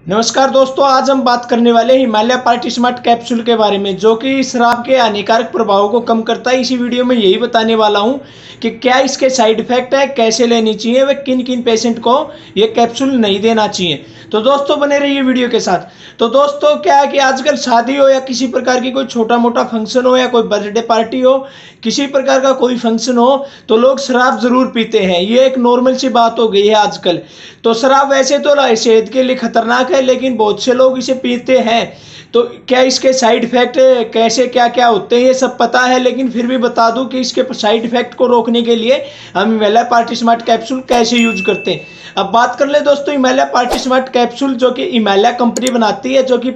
नमस्कार दोस्तों, आज हम बात करने वाले हिमालय पार्टी स्मार्ट कैप्सूल के बारे में, जो कि शराब के हानिकारक प्रभावों को कम करता है। इसी वीडियो में यही बताने वाला हूं कि क्या इसके साइड इफेक्ट है, कैसे लेनी चाहिए, व किन किन पेशेंट को ये कैप्सूल नहीं देना चाहिए। तो दोस्तों बने रहिए वीडियो के साथ। तो दोस्तों क्या है कि आजकल शादी हो या किसी प्रकार की कोई छोटा मोटा फंक्शन हो या कोई बर्थडे पार्टी हो, किसी प्रकार का कोई फंक्शन हो, तो लोग शराब जरूर पीते हैं। ये एक नॉर्मल सी बात हो गई है आजकल। तो शराब वैसे तो सेहत के लिए खतरनाक है, लेकिन बहुत से लोग इसे पीते हैं। तो क्या इसके साइड इफेक्ट कैसे क्या क्या होते हैं ये सब पता है, लेकिन फिर भी बता दूं कि इसके साइड इफेक्ट को रोकने के लिए हम हिमालय पार्टी स्मार्ट कैप्सूल कैसे यूज करते हैं। अब बात कर ले दोस्तों हिमालय पार्टी स्मार्ट कैप्सूल, जो कि हिमालय कंपनी बनाती है, जो कि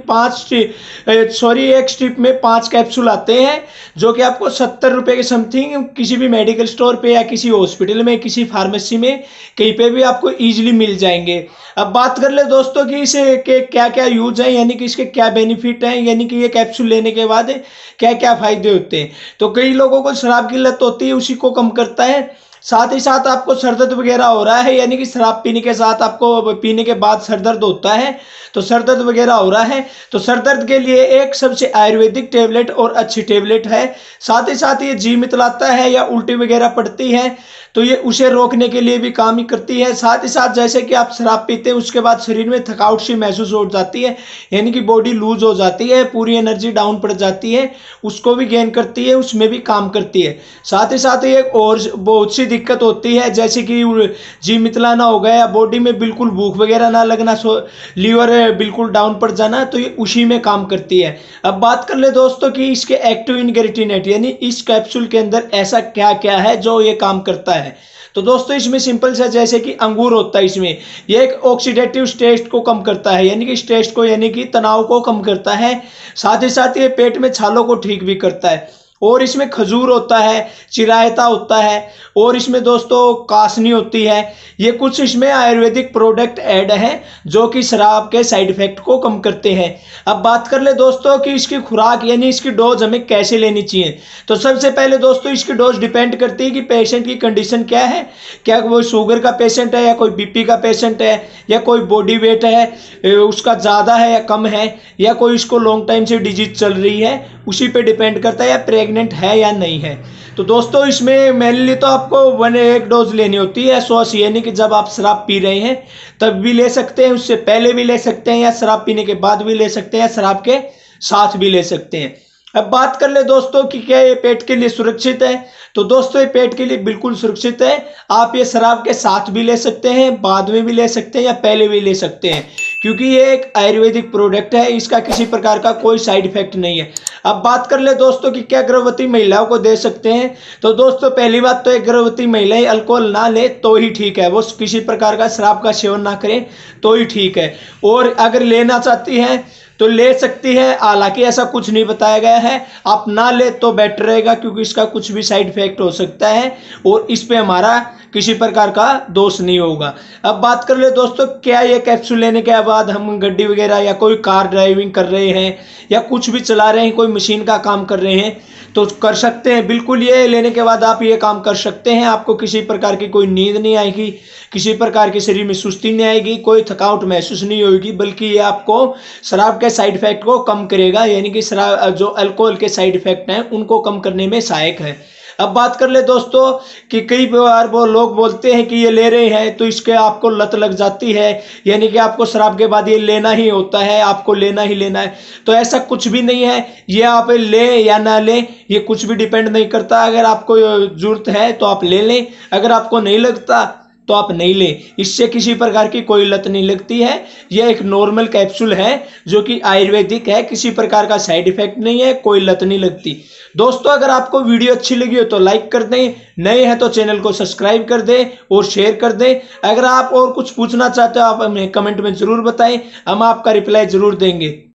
एक स्ट्रिप में 5 कैप्सूल आते हैं, जो कि आपको 70 रुपए के समथिंग किसी भी मेडिकल स्टोर पे या किसी हॉस्पिटल में, किसी फार्मेसी में, कहीं पे भी आपको इजीली मिल जाएंगे। अब बात कर ले दोस्तों कि इसे के क्या क्या यूज है, यानी कि इसके क्या बेनिफिट हैं, यानी कि ये कैप्सूल लेने के बाद क्या क्या फायदे होते हैं। तो कई लोगों को शराब की लत होती है, उसी को कम करता है। साथ ही साथ आपको सरदर्द वगैरह हो रहा है, यानी कि शराब पीने के साथ आपको पीने के बाद सरदर्द होता है, तो सरदर्द वगैरह हो रहा है, तो सरदर्द के लिए एक सबसे आयुर्वेदिक टेबलेट और अच्छी टेबलेट है। साथ ही साथ ये जी मितलाता है या उल्टी वगैरह पड़ती है, तो ये उसे रोकने के लिए भी काम ही करती है। साथ ही साथ जैसे कि आप शराब पीते हैं उसके बाद शरीर में थकावट सी महसूस हो जाती है, यानी कि बॉडी लूज हो जाती है, पूरी एनर्जी डाउन पड़ जाती है, उसको भी गेन करती है, उसमें भी काम करती है। साथ ही साथ ये और बहुत सी दिक्कत होती है, जैसे कि जी मितलाना हो गया, बॉडी में बिल्कुल भूख वगैरह ना लगना, लीवर बिल्कुल डाउन पड़ जाना, तो ये उसी में काम करती है। अब बात कर ले दोस्तों कि इसके एक्टिव इंग्रेडिएंट, यानी इस कैप्सूल के अंदर ऐसा क्या क्या है जो ये काम करता है। तो दोस्तों इसमें सिंपल सा, जैसे कि अंगूर होता है, इसमें ये एक ऑक्सीडेटिव स्ट्रेस को कम करता है, यानी कि स्ट्रेस को, यानी कि तनाव को कम करता है। साथ ही साथ ये पेट में छालों को ठीक भी करता है। और इसमें खजूर होता है, चिरायता होता है, और इसमें दोस्तों कासनी होती है। ये कुछ इसमें आयुर्वेदिक प्रोडक्ट ऐड है जो कि शराब के साइड इफेक्ट को कम करते हैं। अब बात कर ले दोस्तों कि इसकी खुराक, यानी इसकी डोज हमें कैसे लेनी चाहिए। तो सबसे पहले दोस्तों इसकी डोज डिपेंड करती है कि पेशेंट की कंडीशन क्या है, क्या वो शुगर का पेशेंट है, या कोई बीपी का पेशेंट है, या कोई बॉडी वेट है उसका ज़्यादा है या कम है, या कोई इसको लॉन्ग टाइम से डिजीज चल रही है, उसी पे डिपेंड करता है, या प्रेग्नेंट है या नहीं है। तो दोस्तों इसमें मेनली तो आपको एक डोज लेनी होती है 180, यानी कि जब आप शराब पी रहे हैं तब भी ले सकते हैं, उससे पहले भी ले सकते हैं, या शराब पीने के बाद भी ले सकते हैं, या शराब के साथ भी ले सकते हैं। अब बात कर ले दोस्तों कि क्या ये पेट के लिए सुरक्षित है। तो दोस्तों ये पेट के लिए बिल्कुल सुरक्षित है। आप ये शराब के साथ भी ले सकते हैं, बाद में भी ले सकते हैं, या पहले भी ले सकते हैं, क्योंकि ये एक आयुर्वेदिक प्रोडक्ट है, इसका किसी प्रकार का कोई साइड इफेक्ट नहीं है। अब बात कर ले दोस्तों कि क्या गर्भवती महिलाओं को दे सकते हैं। तो दोस्तों पहली बात तो एक गर्भवती महिलाएं अल्कोहल ना ले तो ही ठीक है, वो किसी प्रकार का शराब का सेवन ना करें तो ही ठीक है। और अगर लेना चाहती हैं तो ले सकती है, हालांकि ऐसा कुछ नहीं बताया गया है। आप ना ले तो बेटर रहेगा, क्योंकि इसका कुछ भी साइड इफेक्ट हो सकता है और इस पे हमारा किसी प्रकार का दोष नहीं होगा। अब बात कर ले दोस्तों, क्या ये कैप्सूल लेने के बाद हम गाड़ी वगैरह या कोई कार ड्राइविंग कर रहे हैं या कुछ भी चला रहे हैं, कोई मशीन का काम कर रहे हैं, तो कर सकते हैं। बिल्कुल ये लेने के बाद आप ये काम कर सकते हैं। आपको किसी प्रकार की कोई नींद नहीं आएगी, किसी प्रकार के शरीर में सुस्ती नहीं आएगी, कोई थकावट महसूस नहीं होगी, बल्कि ये आपको शराब के साइड इफेक्ट को कम करेगा, यानी कि शराब जो अल्कोहल के साइड इफेक्ट हैं उनको कम करने में सहायक है। अब बात कर ले दोस्तों कि कई बार वो लोग बोलते हैं कि ये ले रहे हैं तो इसके आपको लत लग जाती है, यानी कि आपको शराब के बाद ये लेना ही होता है, आपको लेना ही लेना है। तो ऐसा कुछ भी नहीं है। ये आप ले या ना ले ये कुछ भी डिपेंड नहीं करता। अगर आपको जरूरत है तो आप ले लें, अगर आपको नहीं लगता तो आप नहीं लें, इससे किसी प्रकार की कोई लत नहीं लगती है। यह एक नॉर्मल कैप्सूल है जो कि आयुर्वेदिक है, किसी प्रकार का साइड इफेक्ट नहीं है, कोई लत नहीं लगती। दोस्तों अगर आपको वीडियो अच्छी लगी हो तो लाइक कर दें, नए हैं तो चैनल को सब्सक्राइब कर दें और शेयर कर दें। अगर आप और कुछ पूछना चाहते हो आप हमें कमेंट में जरूर बताएं, हम आपका रिप्लाई जरूर देंगे।